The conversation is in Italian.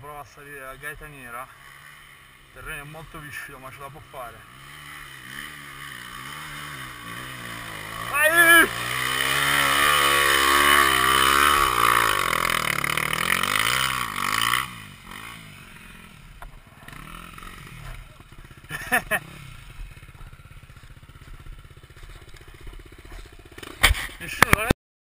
prova a salire la Gaetaniera, il terreno è molto viscido ma ce la può fare. Vai! Nessuno